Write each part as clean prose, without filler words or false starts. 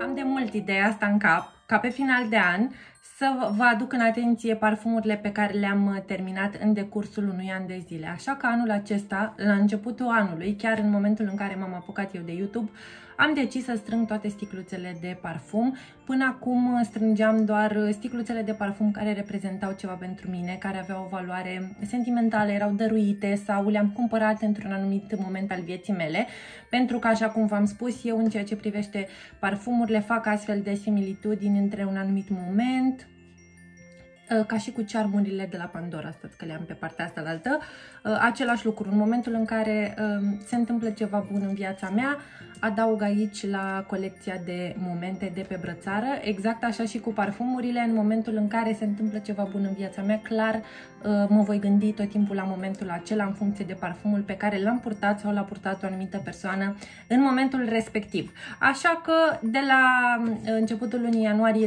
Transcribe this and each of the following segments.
Am de mult ideea asta în cap, ca pe final de an, să vă aduc în atenție parfumurile pe care le-am terminat în decursul unui an de zile. Așa că anul acesta, la începutul anului, chiar în momentul în care m-am apucat eu de YouTube, am decis să strâng toate sticluțele de parfum. Până acum strângeam doar sticluțele de parfum care reprezentau ceva pentru mine, care aveau o valoare sentimentală, erau dăruite sau le-am cumpărat într-un anumit moment al vieții mele. Pentru că, așa cum v-am spus, eu în ceea ce privește parfumurile fac astfel de similitudini între un anumit moment, ca și cu cearmurile de la Pandora, stați că le-am pe partea asta la altă, același lucru. În momentul în care se întâmplă ceva bun în viața mea, adaug aici la colecția de momente de pe brățară. Exact așa și cu parfumurile, în momentul în care se întâmplă ceva bun în viața mea, clar mă voi gândi tot timpul la momentul acela în funcție de parfumul pe care l-am purtat sau l-a purtat o anumită persoană în momentul respectiv. Așa că de la începutul lunii ianuarie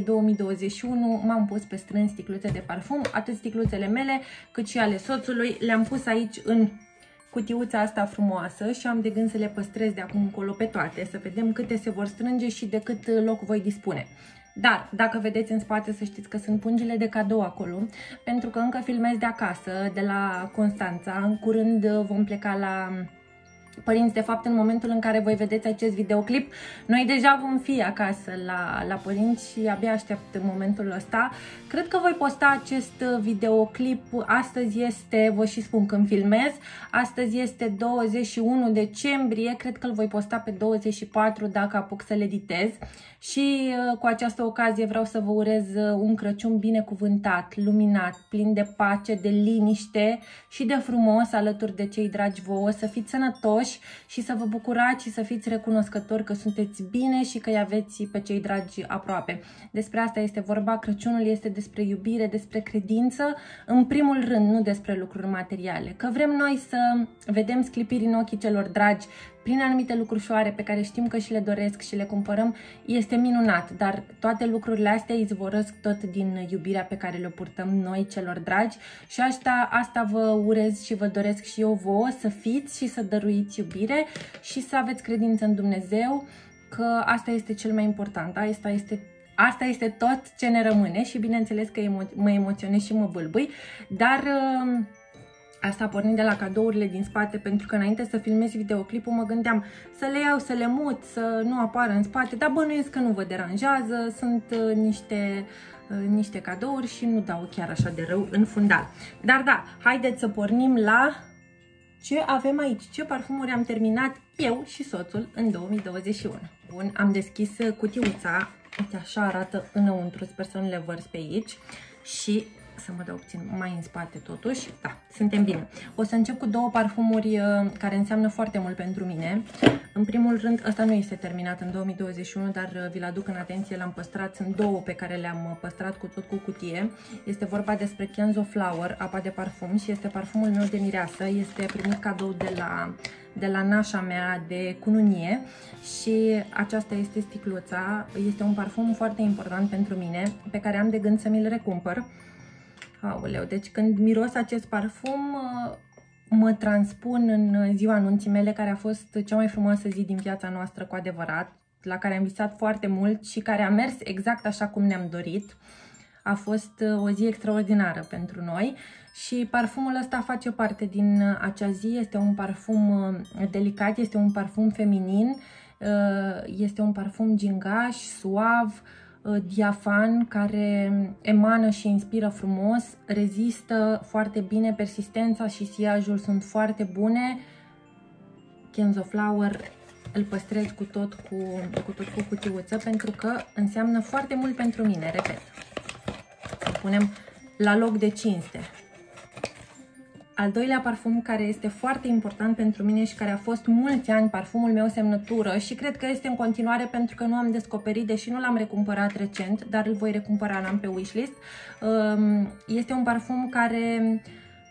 2021 m-am pus pe strâns sticluțe de parfum, atât sticluțele mele cât și ale soțului. Le-am pus aici în cutiuța asta frumoasă și am de gând să le păstrez de acum încolo pe toate, să vedem câte se vor strânge și de cât loc voi dispune. Dar, dacă vedeți în spate, să știți că sunt pungile de cadou acolo, pentru că încă filmez de acasă, de la Constanța. În curând vom pleca la părinți. De fapt, în momentul în care voi vedeți acest videoclip, noi deja vom fi acasă la părinți și abia aștept momentul ăsta. Cred că voi posta acest videoclip. Astăzi este, vă și spun când filmez, astăzi este 21 decembrie, cred că îl voi posta pe 24 dacă apuc să-l editez. Și cu această ocazie vreau să vă urez un Crăciun binecuvântat, luminat, plin de pace, de liniște și de frumos alături de cei dragi vouă, să fiți sănătoși și să vă bucurați și să fiți recunoscători că sunteți bine și că îi aveți pe cei dragi aproape. Despre asta este vorba. Crăciunul este despre iubire, despre credință, în primul rând, nu despre lucruri materiale. Că vrem noi să vedem sclipiri în ochii celor dragi prin anumite lucrușoare pe care știm că și le doresc și le cumpărăm, este minunat, dar toate lucrurile astea izvorăsc tot din iubirea pe care le purtăm noi celor dragi și asta vă urez și vă doresc și eu vouă, să fiți și să dăruiți iubire și să aveți credință în Dumnezeu, că asta este cel mai important, asta este tot ce ne rămâne și bineînțeles că mă emoționez și mă bâlbâi, dar asta pornind de la cadourile din spate, pentru că înainte să filmez videoclipul mă gândeam să le iau, să le mut, să nu apară în spate, dar bănuiesc că nu vă deranjează, sunt niște cadouri și nu dau chiar așa de rău în fundal. Dar da, haideți să pornim la ce avem aici, ce parfumuri am terminat eu și soțul în 2021. Bun, am deschis cutiuța, uite așa arată înăuntru, sper să nu le vărs pe aici și să mă dau puțin mai în spate totuși. Da, suntem bine. O să încep cu două parfumuri care înseamnă foarte mult pentru mine. În primul rând, ăsta nu este terminat în 2021, dar vi-l aduc în atenție, l-am păstrat. Sunt două pe care le-am păstrat cu cutie. Este vorba despre Kenzo Flower, apa de parfum, și este parfumul meu de mireasă. Este primit cadou de la nașa mea de cununie și aceasta este sticluța. Este un parfum foarte important pentru mine, pe care am de gând să mi-l recumpăr. Aoleu, deci când miros acest parfum mă transpun în ziua anunții mele, care a fost cea mai frumoasă zi din viața noastră cu adevărat, la care am visat foarte mult și care a mers exact așa cum ne-am dorit. A fost o zi extraordinară pentru noi și parfumul ăsta face parte din acea zi. Este un parfum delicat, este un parfum feminin, este un parfum gingaș, suav, diafan, care emană și inspiră frumos, rezistă foarte bine, persistența și siajul sunt foarte bune. Kenzo Flower îl păstrez cu tot cu cutiuță, pentru că înseamnă foarte mult pentru mine, repet. Să punem la loc de cinste. Al doilea parfum care este foarte important pentru mine și care a fost mulți ani parfumul meu semnătură și cred că este în continuare, pentru că nu am descoperit, deși nu l-am recumpărat recent, dar îl voi recumpăra, l-am pe wishlist. Este un parfum care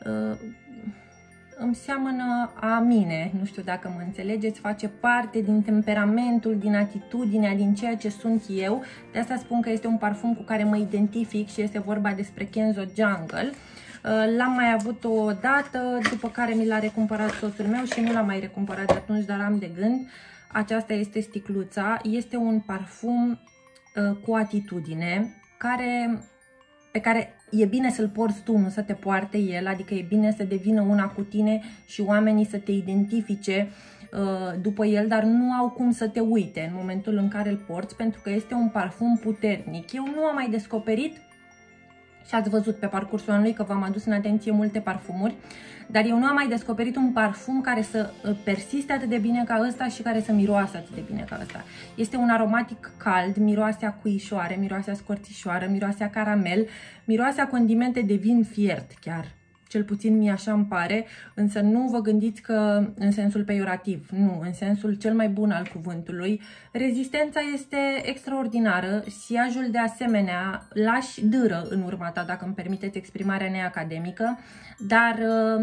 îmi seamănă a mine, nu știu dacă mă înțelegeți, face parte din temperamentul, din atitudinea, din ceea ce sunt eu. De asta spun că este un parfum cu care mă identific și este vorba despre Kenzo Jungle. L-am mai avut o dată, după care mi l-a recumpărat soțul meu și nu l-am mai recumpărat de atunci, dar am de gând. Aceasta este sticluța, este un parfum cu atitudine, pe care e bine să-l porți tu, nu să te poarte el, adică e bine să devină una cu tine și oamenii să te identifice după el, dar nu au cum să te uite în momentul în care îl porți, pentru că este un parfum puternic. Eu nu am mai descoperit, și ați văzut pe parcursul anului că v-am adus în atenție multe parfumuri, dar eu nu am mai descoperit un parfum care să persiste atât de bine ca ăsta și care să miroase atât de bine ca ăsta. Este un aromatic cald, miroase a cuișoare, miroase a scorțișoară, miroase a caramel, miroase a condimente de vin fiert chiar. Cel puțin mie așa îmi pare, însă nu vă gândiți că în sensul peiorativ, nu, în sensul cel mai bun al cuvântului. Rezistența este extraordinară, siajul de asemenea, lași dâră în urma ta, dacă îmi permiteți exprimarea neacademică, dar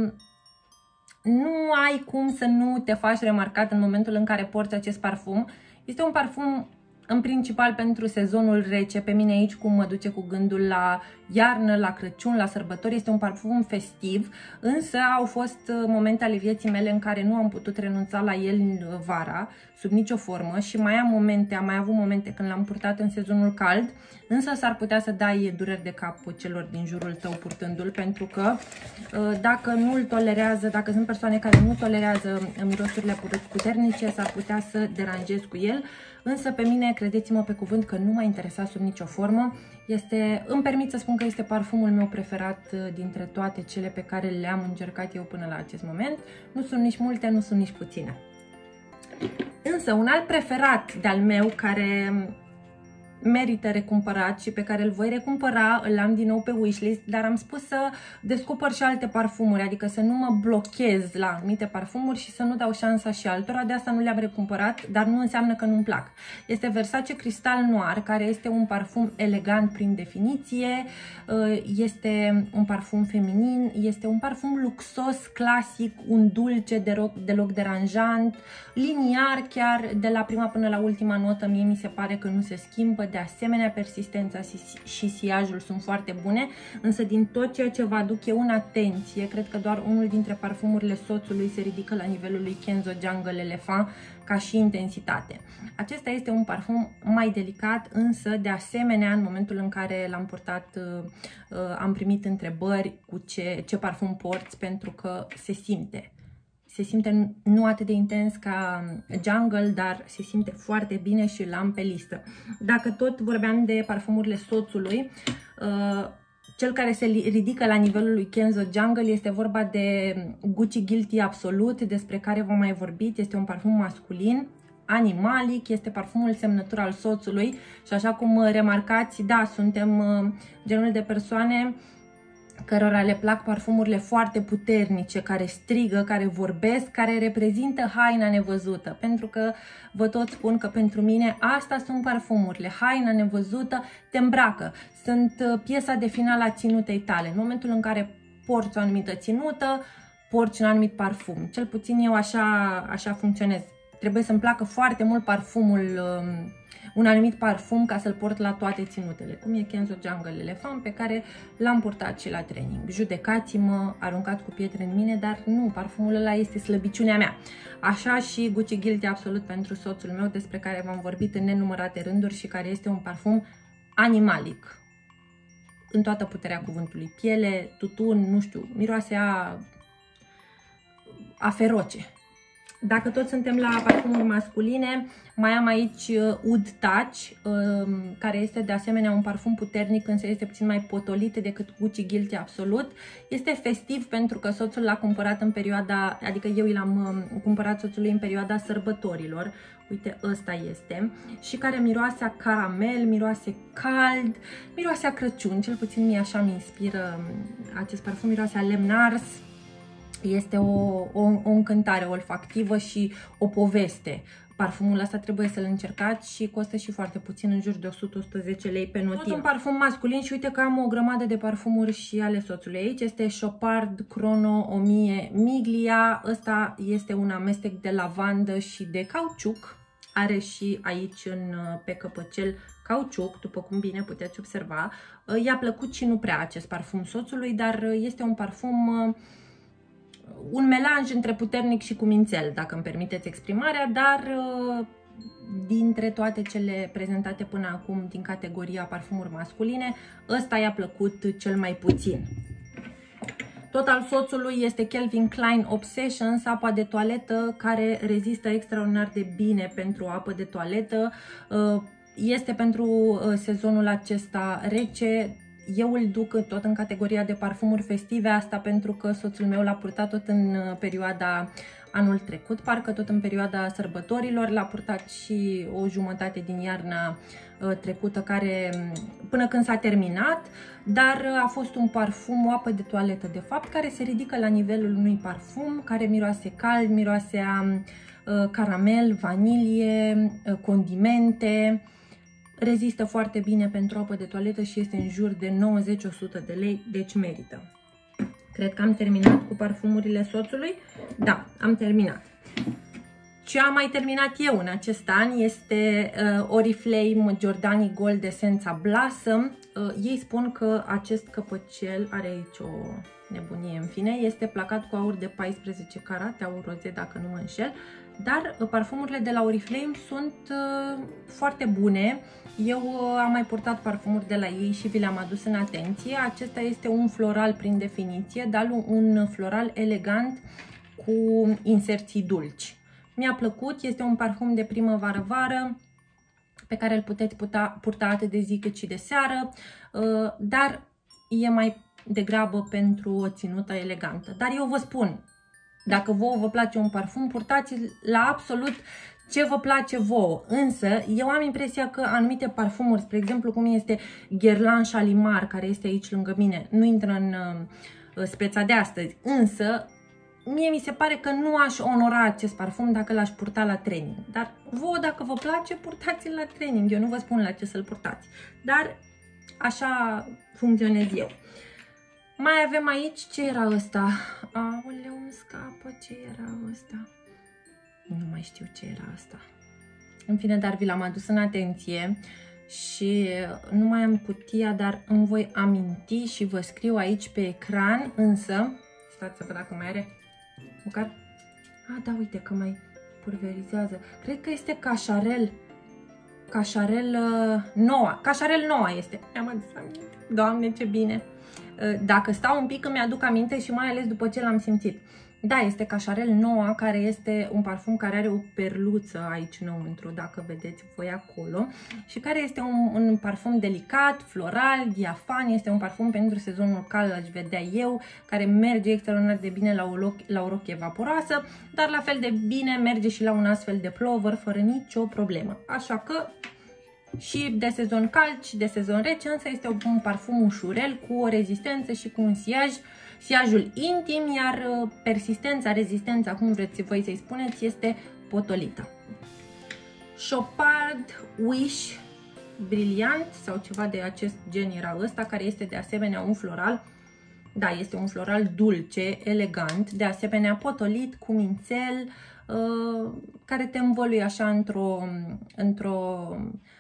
nu ai cum să nu te faci remarcat în momentul în care porți acest parfum. Este un parfum în principal pentru sezonul rece. Pe mine aici cum mă duce cu gândul la iarnă, la Crăciun, la sărbători. Este un parfum festiv, însă au fost momente ale vieții mele în care nu am putut renunța la el vara, sub nicio formă, și am mai avut momente când l-am purtat în sezonul cald, însă s-ar putea să dai dureri de cap celor din jurul tău purtându-l, pentru că dacă nu îl tolerează, dacă sunt persoane care nu tolerează mirosurile puternice, s-ar putea să deranjezi cu el. Însă pe mine, credeți-mă pe cuvânt că nu m-a interesat sub nicio formă. Îmi permit să spun că este parfumul meu preferat dintre toate cele pe care le-am încercat eu până la acest moment. Nu sunt nici multe, nu sunt nici puține. Însă un alt preferat de-al meu care merită recumpărat și pe care îl voi recumpăra, îl am din nou pe wishlist, dar am spus să descoper și alte parfumuri, adică să nu mă blochez la anumite parfumuri și să nu dau șansa și altora. De asta nu le-am recumpărat, dar nu înseamnă că nu-mi plac. Este Versace Cristal Noir, care este un parfum elegant prin definiție, este un parfum feminin, este un parfum luxos, clasic, un dulce deloc deranjant, liniar chiar, de la prima până la ultima notă mie mi se pare că nu se schimbă. De asemenea, persistența și siajul sunt foarte bune, însă din tot ceea ce vă aduc eu în atenție, cred că doar unul dintre parfumurile soțului se ridică la nivelul lui Kenzo Jungle Elephant ca și intensitate. Acesta este un parfum mai delicat, însă de asemenea în momentul în care l-am purtat am primit întrebări cu ce parfum porți, pentru că se simte. Se simte nu atât de intens ca Jungle, dar se simte foarte bine și l-am pe listă. Dacă tot vorbeam de parfumurile soțului, cel care se ridică la nivelul lui Kenzo Jungle este vorba de Gucci Guilty Absolute, despre care v-am mai vorbit. Este un parfum masculin, animalic, este parfumul semnătur al soțului și așa cum remarcați, da, suntem genul de persoane cărora le plac parfumurile foarte puternice, care strigă, care vorbesc, care reprezintă haina nevăzută. Pentru că vă tot spun că pentru mine asta sunt parfumurile. Haina nevăzută te îmbracă. Sunt piesa de final a ținutei tale. În momentul în care porți o anumită ținută, porți un anumit parfum. Cel puțin eu așa funcționez. Trebuie să-mi placă foarte mult un anumit parfum ca să-l port la toate ținutele, cum e Kenzo Jungle Elephant, pe care l-am purtat și la training. Judecați-mă, aruncați cu pietre în mine, dar nu, parfumul ăla este slăbiciunea mea. Așa și Gucci Guilty Absolut pentru soțul meu, despre care v-am vorbit în nenumărate rânduri și care este un parfum animalic. În toată puterea cuvântului. Piele, tutun, nu știu, miroase a feroce. Dacă tot suntem la parfumuri masculine, mai am aici Oud Touch, care este de asemenea un parfum puternic, însă este puțin mai potolit decât Gucci Guilty Absolut. Este festiv pentru că soțul l-a cumpărat în perioada, adică eu l-am cumpărat soțului în perioada sărbătorilor. Uite, ăsta este. Și care miroase a caramel, miroase cald, miroase a Crăciun, cel puțin mie așa mi inspiră acest parfum, miroase a lemn ars. Este o încântare olfactivă și o poveste. Parfumul ăsta trebuie să-l încercați și costă și foarte puțin, în jur de 100-110 lei pe notină. Tot un parfum masculin și uite că am o grămadă de parfumuri și ale soțului. Aici este Chopard Chrono 1000 Miglia. Ăsta este un amestec de lavandă și de cauciuc. Are și aici pe căpăcel cauciuc, după cum bine puteți observa. I-a plăcut și nu prea acest parfum soțului, dar este un parfum, un melanj între puternic și cumințel, dacă îmi permiteți exprimarea, dar dintre toate cele prezentate până acum din categoria parfumuri masculine, ăsta i-a plăcut cel mai puțin. Tot al soțului este Calvin Klein Obsessions, apa de toaletă, care rezistă extraordinar de bine pentru apă de toaletă. Este pentru sezonul acesta rece. Eu îl duc tot în categoria de parfumuri festive, asta pentru că soțul meu l-a purtat tot în perioada anul trecut, parcă tot în perioada sărbătorilor, l-a purtat și o jumătate din iarna trecută, care până când s-a terminat, dar a fost un parfum, o apă de toaletă de fapt, care se ridică la nivelul unui parfum, care miroase cald, miroase a caramel, vanilie, condimente. Rezistă foarte bine pentru apă de toaletă și este în jur de 90-100 de lei, deci merită. Cred că am terminat cu parfumurile soțului. Da, am terminat. Ce am mai terminat eu în acest an este Oriflame Giordani Gold Essența Blossom. Ei spun că acest căpăcel are aici o nebunie, în fine, este placat cu aur de 14 carate, aur roze dacă nu mă înșel, dar parfumurile de la Oriflame sunt foarte bune. Eu am mai purtat parfumuri de la ei și vi le-am adus în atenție. Acesta este un floral prin definiție, dar un floral elegant cu inserții dulci. Mi-a plăcut, este un parfum de primăvară-vară pe care îl puteți purta atât de zi cât și de seară, dar e mai degrabă pentru o ținută elegantă. Dar eu vă spun, dacă vouă vă place un parfum, purtați-l la absolut ce vă place vouă. Însă, eu am impresia că anumite parfumuri, spre exemplu cum este Guerlain Shalimar, care este aici lângă mine, nu intră în speța de astăzi, însă mie mi se pare că nu aș onora acest parfum dacă l-aș purta la training. Dar vouă, dacă vă place, purtați-l la training. Eu nu vă spun la ce să-l purtați, dar așa funcționez eu. Mai avem aici, ce era ăsta? Aoleu, îmi scapă, ce era ăsta? Nu mai știu ce era asta. În fine, dar vi l-am adus în atenție și nu mai am cutia, dar îmi voi aminti și vă scriu aici pe ecran, însă, stați să văd dacă mai are, măcar, da, uite că mai pulverizează. Cred că este Cașarel Noua. Cașarel Noua este. Mi-am adus aminte. Doamne, ce bine! Dacă stau un pic îmi aduc aminte și mai ales după ce l-am simțit. Da, este Cașarel Noua, care este un parfum care are o perluță aici înăuntru, dacă vedeți voi acolo, și care este un parfum delicat, floral, diafan. Este un parfum pentru sezonul cald, aș vedea eu, care merge extraordinar de bine la o rochie vaporoasă, dar la fel de bine merge și la un astfel de plover, fără nicio problemă. Așa că și de sezon cald și de sezon rece, însă este un parfum ușurel, cu o rezistență și cu un siajul intim, iar persistența, rezistența, cum vreți voi să-i spuneți, este potolită. Chopard Wish Brilliant sau ceva de acest gen era ăsta, care este de asemenea un floral. Da, este un floral dulce, elegant, de asemenea potolit, cu mințel, care te învăluie așa într-o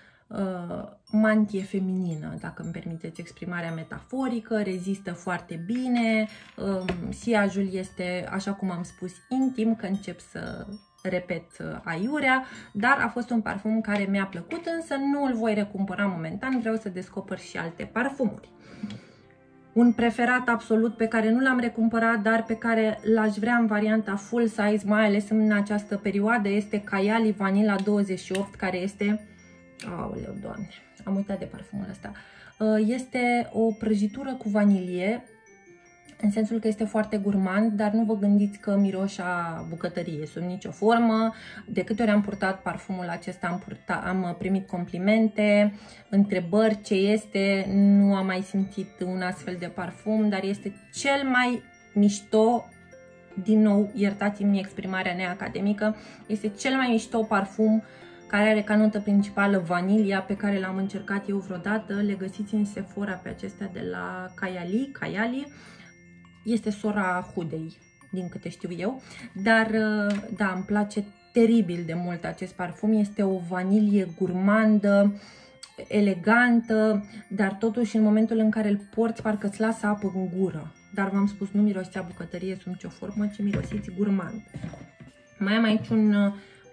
mantie feminină, dacă îmi permiteți exprimarea metaforică. Rezistă foarte bine, siajul este, așa cum am spus, intim, că încep să repet aiurea, dar a fost un parfum care mi-a plăcut, însă nu îl voi recumpăra momentan, vreau să descoper și alte parfumuri. Un preferat absolut pe care nu l-am recumpărat, dar pe care l-aș vrea în varianta full size, mai ales în această perioadă, este Kayali Vanilla 28, care este... Aoleu, Doamne, am uitat de parfumul ăsta. Este o prăjitură cu vanilie, în sensul că este foarte gurmand, dar nu vă gândiți că miroșe a bucătărie sub nicio formă. De câte ori am purtat parfumul acesta, am primit complimente, întrebări ce este, nu am mai simțit un astfel de parfum, dar este cel mai mișto, din nou, iertați-mi exprimarea neacademică, este cel mai mișto parfum care are ca notă principală vanilia, pe care l-am încercat eu vreodată. Le găsiți în Sephora pe acestea de la Kayali. Este sora Hudei, din câte știu eu. Dar, da, îmi place teribil de mult acest parfum. Este o vanilie gurmandă, elegantă, dar totuși în momentul în care îl porți, parcă îți lasă apă în gură. Dar v-am spus, nu mirosiți bucătărie sub nicio formă, ci mirosiți gurmand. Mai am aici un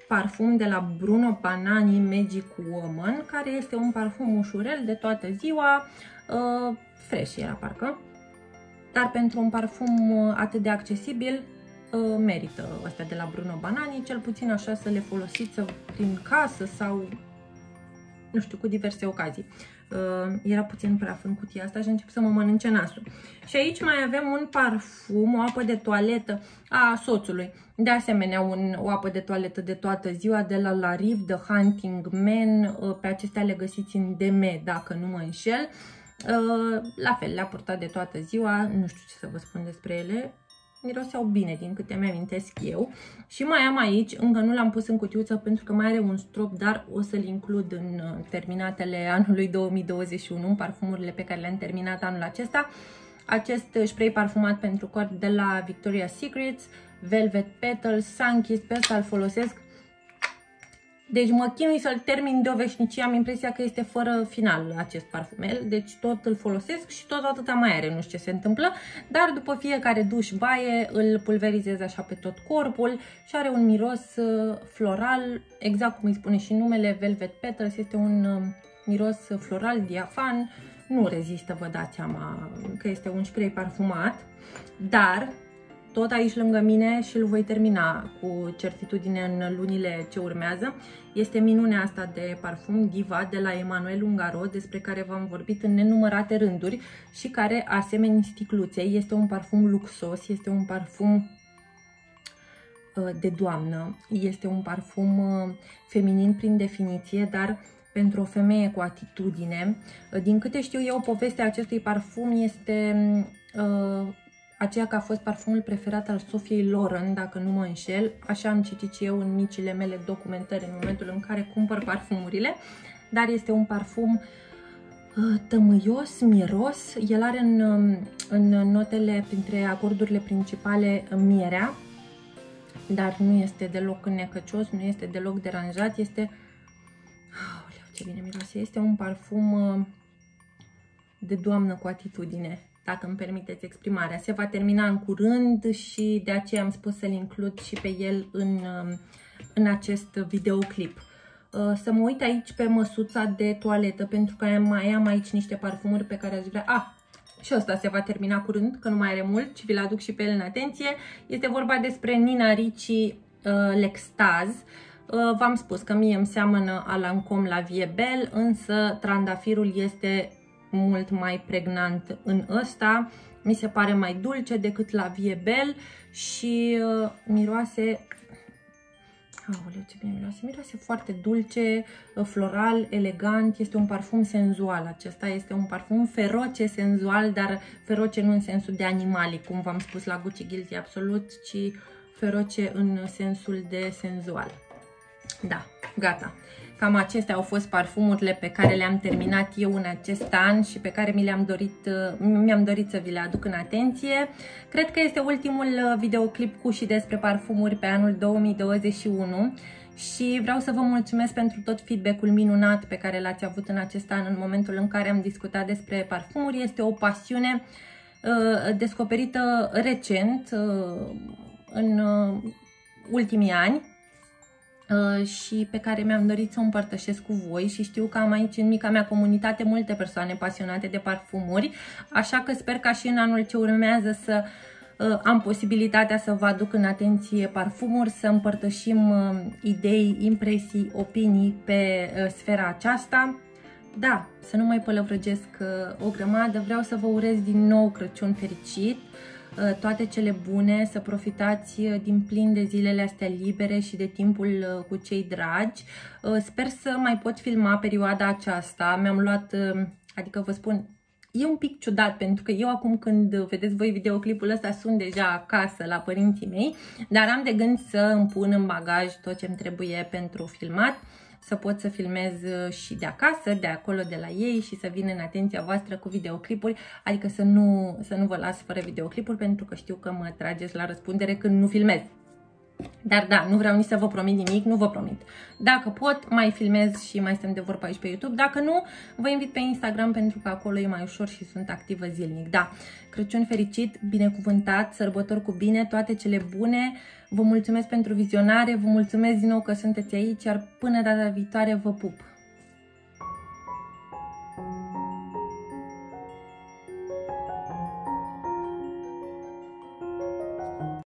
parfum de la Bruno Banani Magic Woman, care este un parfum ușurel de toată ziua, fresh era parcă, dar pentru un parfum atât de accesibil merită astea de la Bruno Banani, cel puțin așa să le folosiți prin casă sau nu știu, cu diverse ocazii. Era puțin praf în cutia asta și încep să mă mănânce nasul. Și aici mai avem un parfum, o apă de toaletă a soțului. De asemenea, o apă de toaletă de toată ziua de la La Rive, The Hunting Man. Pe acestea le găsiți în DM, dacă nu mă înșel. La fel, le-a purtat de toată ziua, nu știu ce să vă spun despre ele. Miroseau bine din câte mi-amintesc eu. Și mai am aici, încă nu l-am pus în cutiuță pentru că mai are un strop, dar o să-l includ în terminatele anului 2021, în parfumurile pe care le-am terminat anul acesta. Acest spray parfumat pentru corp de la Victoria's Secret, Velvet Petals, Sunkissed, pe ăsta îl folosesc. Deci mă chinui să-l termin de o veșnicie, am impresia că este fără final acest parfumel, deci tot îl folosesc și tot atâta mai are, nu știu ce se întâmplă, dar după fiecare duș baie îl pulverizez așa pe tot corpul și are un miros floral, exact cum îi spune și numele, Velvet Petals, este un miros floral diafan, nu rezistă, vă dați seama că este un spray parfumat, dar tot aici lângă mine și îl voi termina cu certitudine în lunile ce urmează. Este minunea asta de parfum Diva de la Emmanuel Ungaro, despre care v-am vorbit în nenumărate rânduri și care, asemenea sticluței, este un parfum luxos, este un parfum de doamnă, este un parfum feminin prin definiție, dar pentru o femeie cu atitudine. Din câte știu eu, povestea acestui parfum este aceea că a fost parfumul preferat al Sofiei Loren, dacă nu mă înșel. Așa am citit și eu în micile mele documentări în momentul în care cumpăr parfumurile. Dar este un parfum tămâios, miros. El are în notele, printre acordurile principale, mierea. Dar nu este deloc înnecăcios, nu este deloc deranjat. Este... Aoleu, ce bine miroase! Este un parfum de doamnă cu atitudine, dacă îmi permiteți exprimarea. Se va termina în curând și de aceea am spus să-l includ și pe el în acest videoclip. Să mă uit aici pe măsuța de toaletă, pentru că mai am aici niște parfumuri pe care aș vrea... Și ăsta se va termina curând, că nu mai are mult și vi-l aduc și pe el în atenție. Este vorba despre Nina Ricci L'Extase. V-am spus că mie îmi seamănă a Lancôme La Vie Belle, însă trandafirul este mult mai pregnant în ăsta, mi se pare mai dulce decât La Vie Belle și miroase, aoleu, ce bine miroase, miroase foarte dulce, floral, elegant, este un parfum senzual acesta, este un parfum feroce, senzual, dar feroce nu în sensul de animali, cum v-am spus la Gucci Guilty Absolut, ci feroce în sensul de senzual. Da, gata. Cam acestea au fost parfumurile pe care le-am terminat eu în acest an și pe care mi-am dorit să vi le aduc în atenție. Cred că este ultimul videoclip cu și despre parfumuri pe anul 2021 și vreau să vă mulțumesc pentru tot feedback-ul minunat pe care l-ați avut în acest an în momentul în care am discutat despre parfumuri. Este o pasiune descoperită recent, în ultimii ani, și pe care mi-am dorit să o împărtășesc cu voi și știu că am aici în mica mea comunitate multe persoane pasionate de parfumuri, așa că sper ca și în anul ce urmează să am posibilitatea să vă aduc în atenție parfumuri, să împărtășim idei, impresii, opinii pe sfera aceasta. Da, să nu mai pălăvrăgesc o grămadă, vreau să vă urez din nou Crăciun fericit, toate cele bune, să profitați din plin de zilele astea libere și de timpul cu cei dragi. Sper să mai pot filma perioada aceasta. Mi-am luat, adică vă spun, e un pic ciudat pentru că eu acum când vedeți voi videoclipul ăsta sunt deja acasă la părinții mei, dar am de gând să îmi pun în bagaj tot ce îmi trebuie pentru filmat, să pot să filmez și de acasă, de acolo, de la ei și să vin în atenția voastră cu videoclipuri, adică să nu vă las fără videoclipuri pentru că știu că mă trageți la răspundere când nu filmez. Dar da, nu vreau nici să vă promit nimic, nu vă promit. Dacă pot, mai filmez și mai stăm de vorbă aici pe YouTube. Dacă nu, vă invit pe Instagram pentru că acolo e mai ușor și sunt activă zilnic. Da, Crăciun fericit, binecuvântat, sărbători cu bine, toate cele bune. Vă mulțumesc pentru vizionare, vă mulțumesc din nou că sunteți aici, iar până data viitoare vă pup!